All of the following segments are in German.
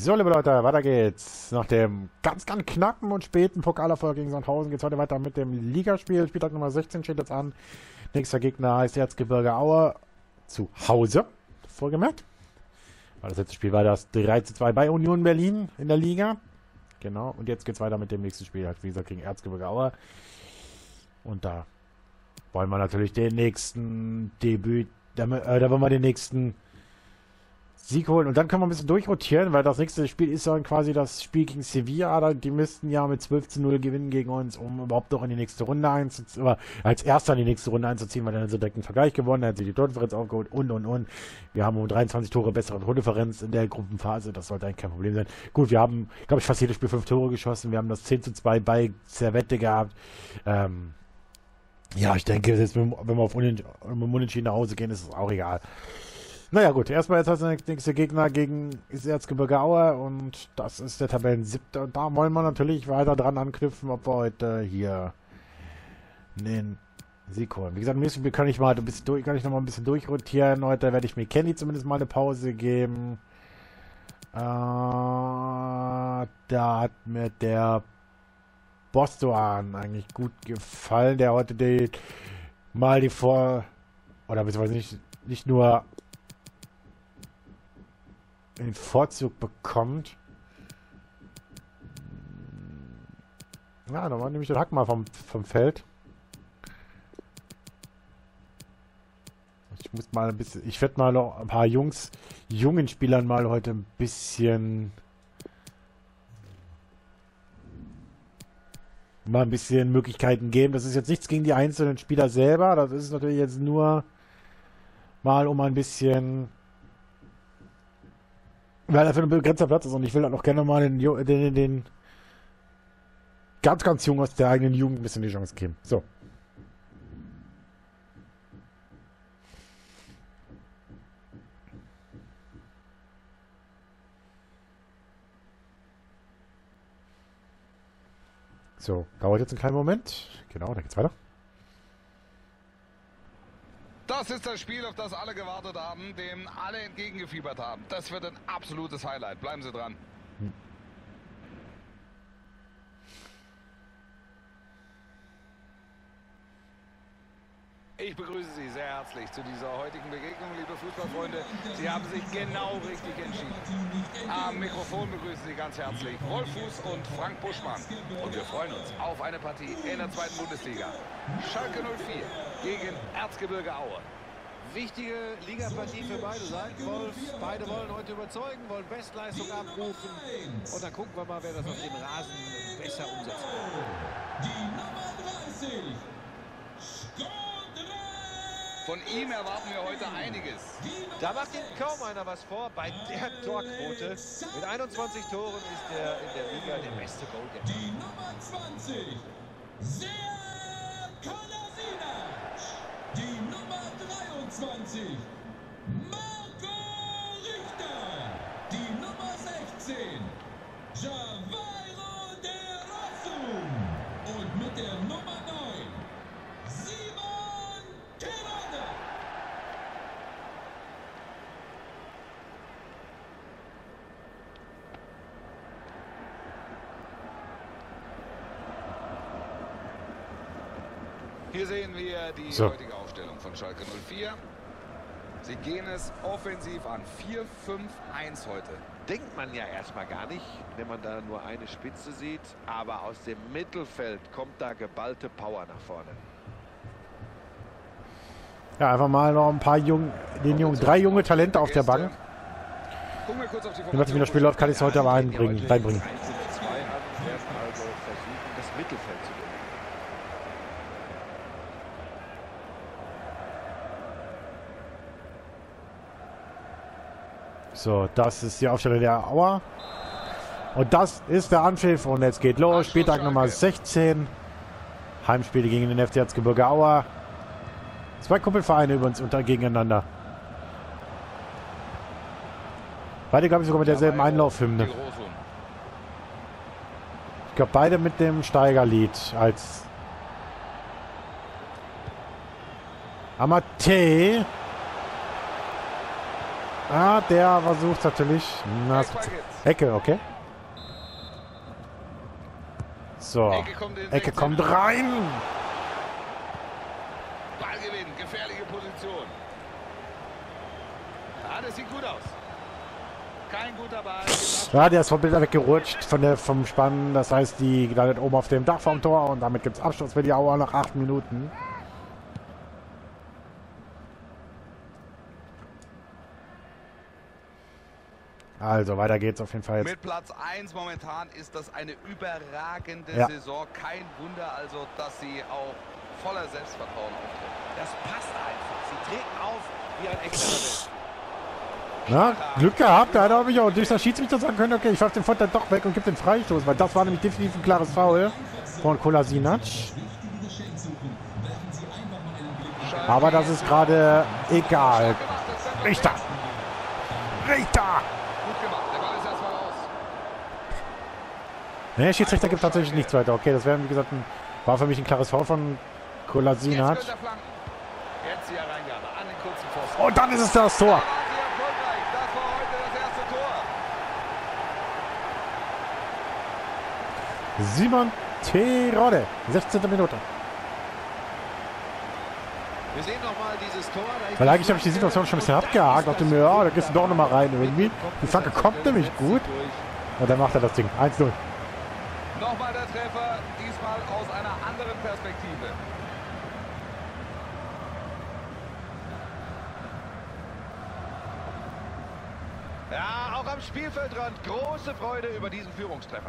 So, liebe Leute, weiter geht's. Nach dem ganz knappen und späten Pokalerfolg gegen Sandhausen geht's heute weiter mit dem Ligaspiel. Spieltag Nummer 16 steht jetzt an. Nächster Gegner heißt Erzgebirge Aue zu Hause. Vorgemerkt. Weil das letzte Spiel war das 3:2 bei Union Berlin in der Liga. Genau. Und jetzt geht's weiter mit dem nächsten Spiel. Halt, wie gesagt, gegen Erzgebirge Aue. Und da wollen wir natürlich den nächsten Debüt, da wollen wir den nächsten Sieg holen. Und dann können wir ein bisschen durchrotieren, weil das nächste Spiel ist dann quasi das Spiel gegen Sevilla. Die müssten ja mit 12:0 gewinnen gegen uns, um überhaupt noch in die nächste Runde einzuziehen, oder als Erster in die nächste Runde einzuziehen, weil dann so direkt einen Vergleich gewonnen, dann hat sie die Tordifferenz aufgeholt und. Wir haben um 23 Tore bessere Tordifferenz in der Gruppenphase. Das sollte eigentlich kein Problem sein. Gut, wir haben, glaube ich, fast jedes Spiel 5 Tore geschossen. Wir haben das 10:2 bei Servette gehabt. Ja, ich denke, jetzt, wenn wir auf Unentschieden nach Hause gehen, ist es auch egal. Naja gut, erstmal jetzt als nächster Gegner gegen Erzgebirge Aue und das ist der Tabellen-7. Und da wollen wir natürlich weiter dran anknüpfen, ob wir heute hier den Sieg holen. Wie gesagt, im nächsten Spiel kann ich noch mal ein bisschen durchrotieren. Heute werde ich mir Kenny zumindest mal eine Pause geben. Da hat mir der Bostoan eigentlich gut gefallen, der heute beziehungsweise nicht nur den Vorzug bekommt. Ja, dann nehme ich den Hack mal vom Feld. Ich werde mal noch ein paar jungen Spielern mal heute ein bisschen Möglichkeiten geben. Das ist jetzt nichts gegen die einzelnen Spieler selber. Das ist natürlich jetzt nur mal um ein bisschen, weil dafür ein begrenzter Platz ist und ich will dann auch gerne mal den ganz Jungen aus der eigenen Jugend ein bisschen die Chance geben. So. So, dauert jetzt einen kleinen Moment. Genau, dann geht's weiter. Das ist das Spiel, auf das alle gewartet haben, dem alle entgegengefiebert haben. Das wird ein absolutes Highlight. Bleiben Sie dran. Ich begrüße Sie sehr herzlich zu dieser heutigen Begegnung, liebe Fußballfreunde. Sie haben sich genau richtig entschieden. Am Mikrofon begrüßen Sie ganz herzlich Rolf Fuß und Frank Buschmann. Und wir freuen uns auf eine Partie in der 2. Bundesliga. Schalke 04 gegen Erzgebirge Aue. Wichtige Ligapartie für beide Seiten, Wolf. Beide wollen heute überzeugen, wollen Bestleistung abrufen. Und dann gucken wir mal, wer das auf dem Rasen besser umsetzt. Die Nummer 30. Von ihm erwarten wir heute einiges. Da macht ihm kaum einer was vor bei der Torquote. Mit 21 Toren ist er in der Liga der beste Goalgetter. Die Nummer 20. Serkan Kolasinac. Die Nummer 23. Marco Richter. Die Nummer 16. Jawairo de Rossum. Und mit der Nummer 9. Simon Terodde. Hier sehen wir die heutige Aufstellung von Schalke 04. Sie gehen es offensiv an. 4-5-1 heute. Denkt man ja erstmal gar nicht, wenn man da nur eine Spitze sieht. Aber aus dem Mittelfeld kommt da geballte Power nach vorne. Ja, einfach mal noch ein paar drei junge Talente auf der Bank. Gucken wir kurz auf die Je nachdem, wie das Spiel läuft, kann ich es heute aber reinbringen. 1:2 haben, werden also versuchen, das Mittelfeld zu gewinnen. So, das ist die Aufstellung der Auer. Und das ist der Anpfiff. Und jetzt geht los. Spieltag Nummer 16. Heimspiele gegen den FC Erzgebirge Aue. 2 Kumpelvereine übrigens gegeneinander. Beide, glaube ich, sogar mit derselben Einlaufhymne. Ich glaube, beide mit dem Steigerlied als Amate. Ah, der versucht natürlich. Na, Ecke, okay. So. Ecke kommt rein. Ballgewinn, gefährliche Position. Ja, das sieht gut aus. Kein guter Ball. Ja, der ist vom Bilder weggerutscht vom Spann. Das heißt, die landet oben auf dem Dach vom Tor und damit gibt es Abschluss für die Auer nach 8 Minuten. Also, weiter geht's auf jeden Fall jetzt. Mit Platz 1 momentan ist das eine überragende Ja. Saison. Kein Wunder also, dass sie auch voller Selbstvertrauen auftreten. Das passt einfach. Sie treten auf wie ein echter Weltmeister. Na, Glück gehabt, da habe ich auch durch das Schiedsrichter sagen können, okay, ich werfe den Vorteil doch weg und gebe den Freistoß, weil das war nämlich definitiv ein klares Foul von Kolasinac. Aber das ist gerade egal. Richter! Richter! Gut gemacht, der Ball ist erstmal raus. Ne, Schiedsrichter gibt tatsächlich nichts weiter. Okay, das wäre, wie gesagt, war für mich ein klares Foul von Jetzt Kolasinac. könnte er flanken. Jetzt die Hereingabe an den kurzen Pfosten. Und dann ist es das Tor. Da waren sie erfolgreich. Das war heute das erste Tor. Simon Terodde, 16. Minute. Wir sehen nochmal dieses Tor. Da ist Weil eigentlich habe ich die Situation schon ein bisschen abgehakt. Dachte mir, ja, da gehst du doch nochmal rein irgendwie. Die Flanke kommt nämlich gut. Und dann macht er das Ding. 1-0. Nochmal der Treffer, diesmal aus einer anderen Perspektive. Ja, auch am Spielfeldrand große Freude über diesen Führungstreffer.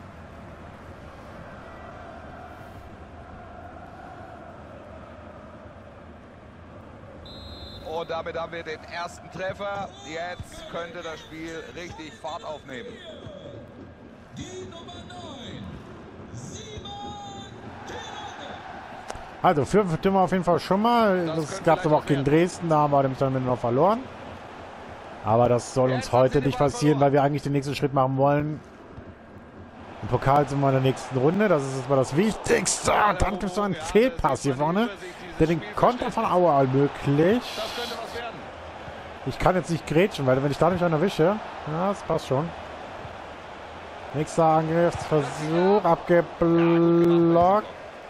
Und damit haben wir den ersten Treffer. Jetzt könnte das Spiel richtig Fahrt aufnehmen. Die Nummer 9, Simon Terodde. Also, führen wir auf jeden Fall schon mal. Das gab es aber auch gegen Dresden. Da haben wir nämlich dann noch verloren. Aber das soll uns heute nicht passieren, weil wir eigentlich den nächsten Schritt machen wollen. Im Pokal sind wir in der nächsten Runde. Das ist mal das Wichtigste. Und dann gibt es so einen Fehlpass hier vorne. Der den Konter von Aue möglich. Das könnte was werden. Ich kann jetzt nicht grätschen, weil wenn ich dadurch einen erwische, ja, das passt schon. Nächster Angriffsversuch, abgeblockt.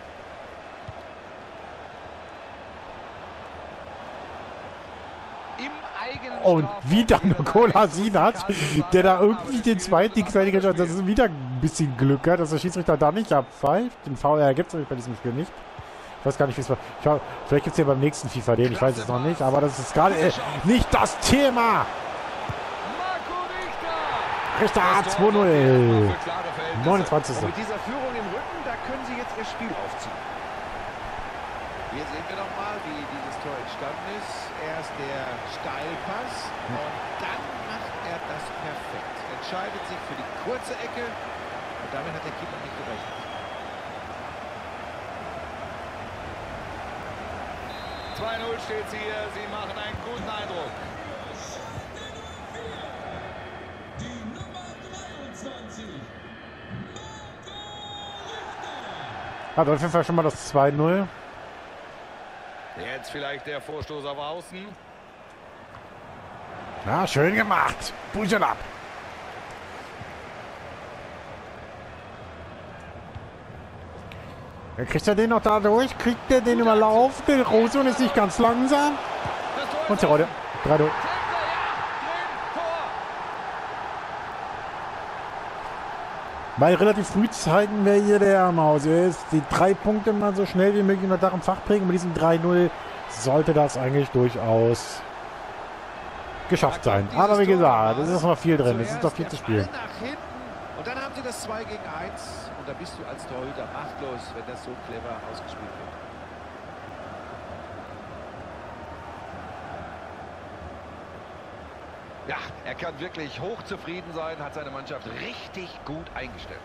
Im eigenen Und Strafraum wieder nur Kolasinac, der da irgendwie den zweiten zweite Chance. Das ist wieder ein bisschen Glück, ja, dass der Schiedsrichter da nicht abpfeift. Den VR gibt es bei diesem Spiel nicht. Ich weiß gar nicht, wie es war. Vielleicht gibt es ja beim nächsten FIFA den, ich weiß es noch nicht. Aber das ist gerade nicht das Thema. Marco Richter. Richter Das Tor sorgt wieder 2-0. für klare Verhältnisse. 29. Und mit dieser Führung im Rücken, da können sie jetzt ihr Spiel aufziehen. Hier sehen wir nochmal, wie dieses Tor entstanden ist. Erst der Steilpass und dann macht er das perfekt. Entscheidet sich für die kurze Ecke und damit hat der Keeper nicht gerechnet. Steht hier. Sie machen einen guten Eindruck. Die Nummer 23, Marco Richter. Hat auf jeden Fall schon mal das 2-0. Jetzt vielleicht der Vorstoß auf Außen. Ja, schön gemacht. Buschen ab. Kriegt er den noch da durch? Kriegt er den überlaufen? Der Rosen ist nicht ganz langsam. Das Tor Und Terodde. 3-0. Weil relativ früh zeigen, wer hier der am Hause ist. Die 3 Punkte mal so schnell wie möglich unter Dach und Fach bringen. Mit diesem 3-0 sollte das eigentlich durchaus geschafft sein. Aber wie gesagt, es ist noch viel drin. Es ist noch viel zu spielen. Nach hinten und dann haben sie das 2 gegen 1 und da bist du als Torhüter machtlos, wenn das so clever ausgespielt wird. Ja, er kann wirklich hochzufrieden sein, hat seine Mannschaft richtig gut eingestellt.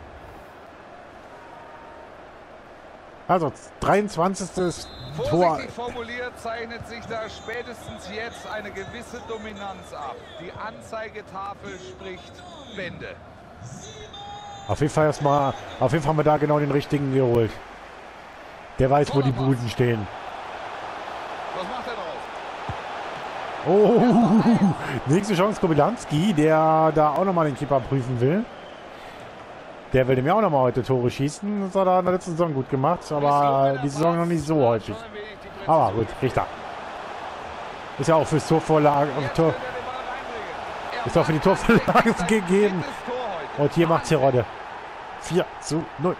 Also 23. Tor. Vorsichtig formuliert zeichnet sich da spätestens jetzt eine gewisse Dominanz ab. Die Anzeigetafel spricht Bände. Auf jeden Fall haben wir da genau den richtigen geholt. Der weiß, wo die Buden stehen. Was macht er drauf? Oh, nächste Chance Kobylanski, der da auch nochmal den Keeper prüfen will. Der will dem ja auch nochmal heute Tore schießen. Das hat er in der letzten Saison gut gemacht, aber die Saison noch nicht so häufig. Aber gut, Richter. Ist ja auch fürs Torvorlage, ist auch für die Torvorlage gegeben. Und hier macht Terodde 4:0.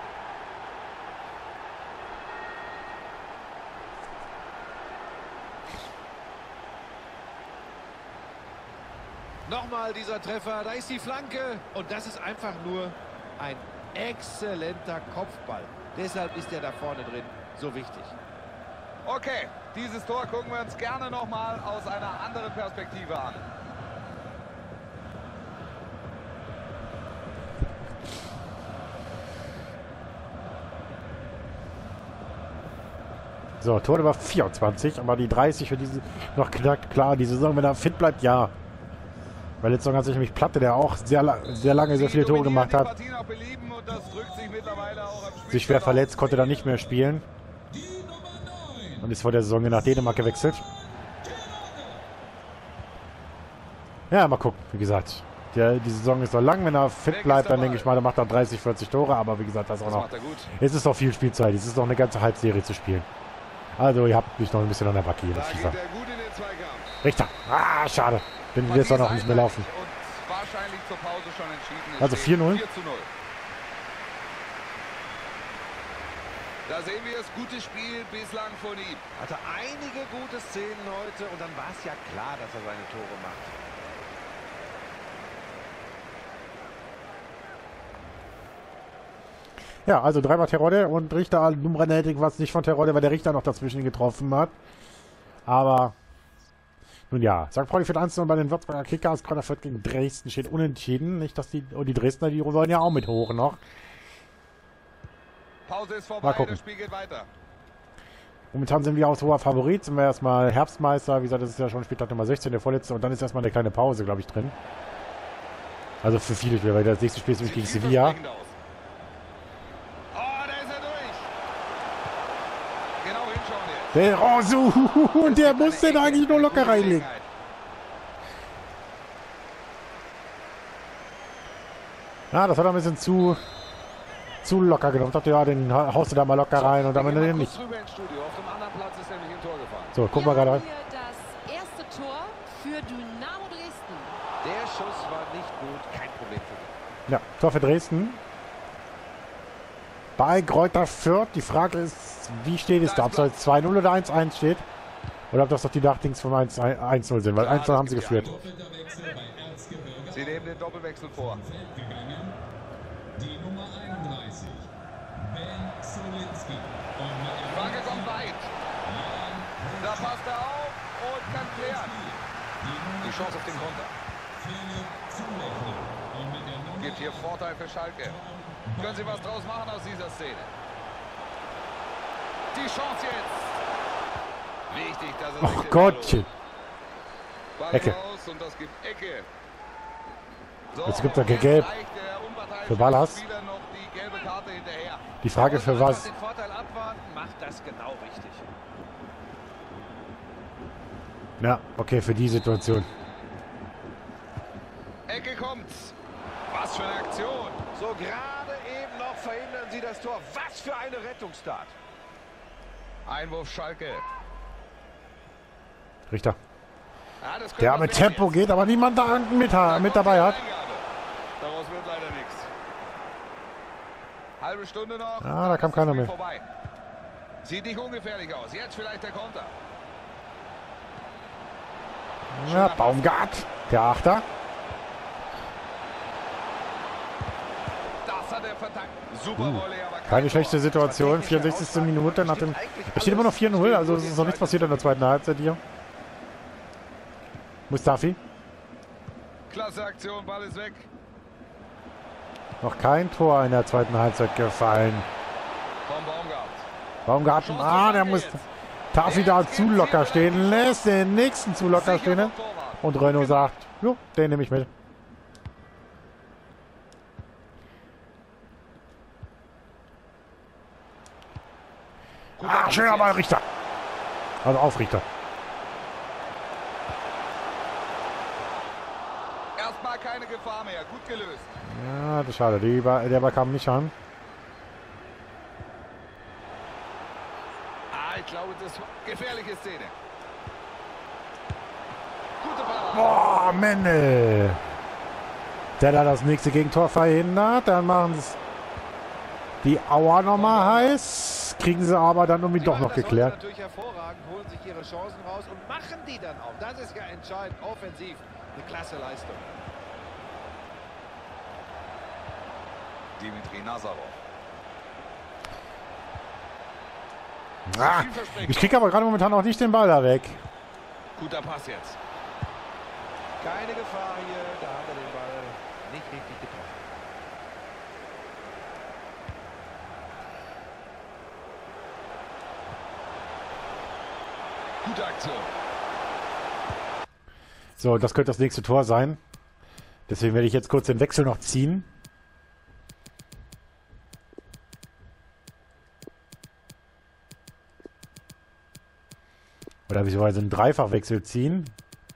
Nochmal dieser Treffer, da ist die Flanke und das ist einfach nur ein exzellenter Kopfball. Deshalb ist er da vorne drin so wichtig. Okay, dieses Tor gucken wir uns gerne nochmal aus einer anderen Perspektive an. So, Tor Nummer 24, aber die 30 für diese noch klar, die Saison, wenn er fit bleibt, ja. Weil letzte Saison hat sich nämlich Platte, der auch sehr lange sehr viele Tore gemacht hat, sich schwer verletzt, konnte dann nicht mehr spielen und ist vor der Saison nach Dänemark gewechselt. Ja, mal gucken, wie gesagt. Die Saison ist noch lang, wenn er fit bleibt, dann denke ich mal, dann macht er 30, 40 Tore, aber wie gesagt, das auch noch. Es ist noch viel Spielzeit, es ist noch eine ganze Halbserie zu spielen. Also, ihr habt mich noch ein bisschen an der Backe hier in der FIFA. Richter. Ah, schade. Bin jetzt auch noch nicht mehr laufen. Also 4:0. Da sehen wir das gute Spiel bislang von ihm. Hatte einige gute Szenen heute und dann war es ja klar, dass er seine Tore macht. Ja, also dreimal Terodde und Richter Nummernetig war es nicht von Terodde, weil der Richter noch dazwischen getroffen hat. Aber nun ja, St. Pauli führt 1:0 bei den Würzburger Kickers. Kräuter Fürth gegen Dresden steht unentschieden. Nicht, dass die Dresdner, die wollen ja auch mit hoch noch. Pause ist vorbei, das Spiel geht weiter. Momentan sind wir aus hoher Favorit. Sind wir erstmal Herbstmeister. Wie gesagt, das ist ja schon Spieltag Nummer 16, der vorletzte. Und dann ist erstmal eine kleine Pause, glaube ich, drin. Also für viele Spieler, weil das nächste Spiel ist nämlich gegen Sevilla. Der Rosu, und der muss den eigentlich nur locker reinlegen. Ja, das hat er ein bisschen zu locker genommen. Ich dachte, ja, den haust du da mal locker rein und damit nicht. So, guck mal gerade an. Das erste Tor für Dynamo Dresden. Der Schuss war nicht gut, kein Problem für ihn. Ja, Tor für Dresden. Bei Kräuter Fürth. Die Frage ist, wie steht es da? Ob es jetzt 2:0 oder 1:1 steht? Oder ob das doch die Dachdings vom 1:0 sind, weil 1:0 haben sie geführt. Sie nehmen den Doppelwechsel vor. Die Nummer 31, Ben Solinski. Die Frage kommt weit. Da passt er auf und kann klären. Die Chance auf den Konter. Gibt hier Vorteil für Schalke. Können Sie was draus machen aus dieser Szene? Die Chance jetzt. Wichtig, dass er sich Ach Gottchen. Ecke. raus und das gibt Ecke. So, Jetzt gibt er gelb für Ballas. noch die gelbe Karte hinterher. Die Frage für was? Den Vorteil abwarten, macht das genau richtig. Ja, okay, für die Situation. Ecke kommt's. Was für eine Aktion. So gerade eben noch verhindern sie das Tor. Was für eine Rettungstat. Einwurf Schalke. Richter. Ja, das Der könnte mit was Tempo werden geht, aber niemand da mit dabei hat. Daraus wird leider nichts. Halbe Stunde noch. Ah, da kam ist das keiner Spiel mehr. vorbei. Sieht nicht ungefährlich aus. Jetzt vielleicht der Konter. Ja, Baumgart, der Achter. Das hat er verteilt. Super Volley, aber Keine schlechte Situation. 64. Minute nach dem. Es steht immer noch 4:0, also es ist noch nichts passiert in der zweiten Halbzeit hier. Mustafi. Klasse Aktion, Ball ist weg. Noch kein Tor in der zweiten Halbzeit gefallen. Vom Baumgart. Baumgarten, der muss Tafi da zu locker stehen, lässt den nächsten zu locker stehen. Und Renault sagt, jo, den nehme ich mit. Schöner Ball, Richter. Also auf Richter. Gefahr mehr. Gut gelöst. Ja, das ist schade. Der Ball kam nicht an. Ich glaube, das ist eine gefährliche Szene. Gute Parade. Boah, Mendel. Der da das nächste Gegentor verhindert. Dann machen es die Auer nochmal heiß. Kriegen sie aber dann irgendwie doch noch geklärt. Natürlich hervorragend, holen sich ihre Chancen raus und machen die dann auch. Das ist ja entscheidend. Offensiv eine klasse Leistung. Dimitri Nazarov. Ah, ich kriege aber gerade momentan auch nicht den Ball da weg. Guter Pass jetzt. Keine Gefahr hier. Da hat er den Ball nicht richtig getroffen. Gute Aktion. So, das könnte das nächste Tor sein. Deswegen werde ich jetzt kurz den Wechsel noch ziehen. Oder beziehungsweise einen Dreifachwechsel ziehen.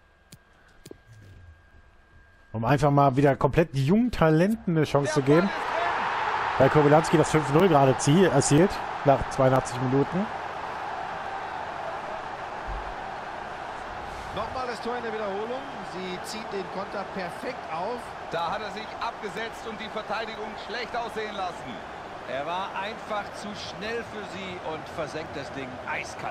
Um einfach mal wieder komplett jungen Talenten eine Chance zu geben. Weil Kobylanski das 5-0 gerade erzielt. Nach 82 Minuten. Nochmal das Tor in der Wiederholung. Sie zieht den Konter perfekt auf. Da hat er sich abgesetzt und die Verteidigung schlecht aussehen lassen. Er war einfach zu schnell für sie und versenkt das Ding eiskalt.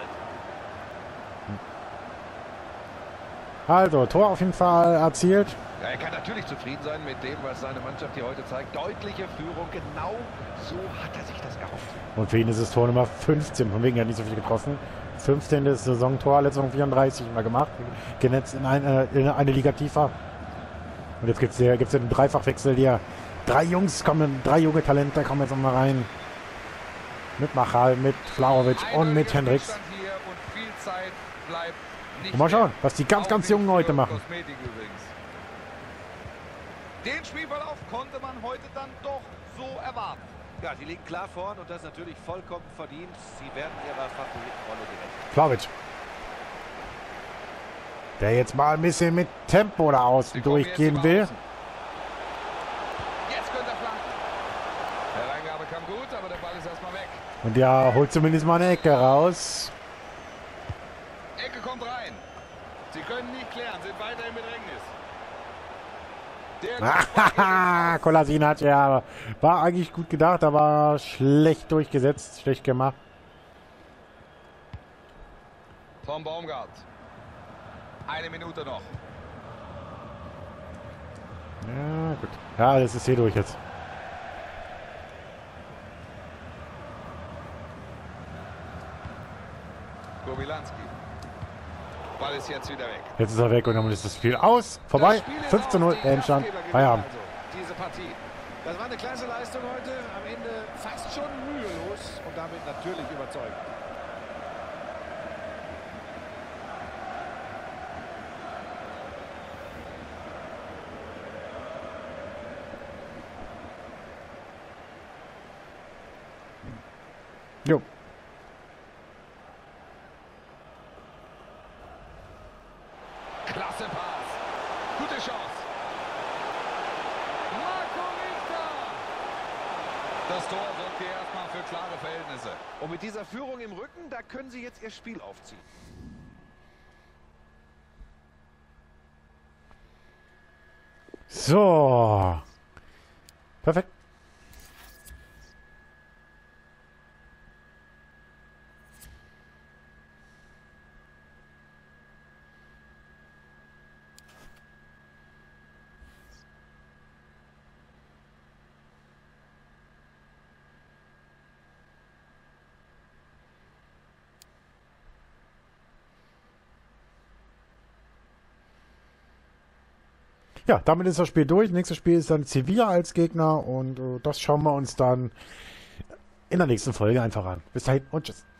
Also, Tor auf jeden Fall erzielt. Ja, er kann natürlich zufrieden sein mit dem, was seine Mannschaft hier heute zeigt. Deutliche Führung, genau so hat er sich das erhofft. Und für ihn ist es Tor Nummer 15. Von wegen, er hat nicht so viel getroffen. 15. Saisontor, letzte Saison 34 mal gemacht. Genetzt in eine Liga tiefer. Und jetzt gibt's den Dreifachwechsel hier. Drei junge Talente kommen jetzt nochmal rein. Mit Machal, mit Flaurovic und mit Hendricks. Hier und viel Zeit bleibt nicht Und mal schauen, mehr. was die ganz Jungen heute machen. Kosmetik übrigens. Den Spielverlauf konnte man heute dann doch so erwarten. Ja, die liegen klar vorn und das natürlich vollkommen verdient. Sie werden ihrer Favoritenrolle gerecht. Flaurovic. Der jetzt mal ein bisschen mit Tempo da außen durchgehen will. Jetzt könnte er flanken. Der Reingabe kam gut, aber der Ball ist erstmal weg. Und der holt zumindest mal eine Ecke raus. Ecke kommt rein. Sie können nicht klären, sind weiter im Bedrängnis. Der Kolasinac, ja, war eigentlich gut gedacht, aber schlecht durchgesetzt, schlecht gemacht. Tom Baumgart. Eine Minute noch. Ja, gut. Ja, das ist hier durch jetzt. Kobylanski. Ball ist jetzt wieder weg. Jetzt ist er weg und dann ist das Spiel aus. Vorbei. 15-0, Endstand. Feierabend. Also, diese Partie. Das war eine klasse Leistung heute. Am Ende fast schon mühelos und damit natürlich überzeugend. Jo. Klasse Pass. Gute Chance. Marco Richter. Das Tor sorgt hier erstmal für klare Verhältnisse. Und mit dieser Führung im Rücken, da können sie jetzt ihr Spiel aufziehen. So. Perfekt. Ja, damit ist das Spiel durch. Nächstes Spiel ist dann Sevilla als Gegner und das schauen wir uns dann in der nächsten Folge einfach an. Bis dahin und tschüss.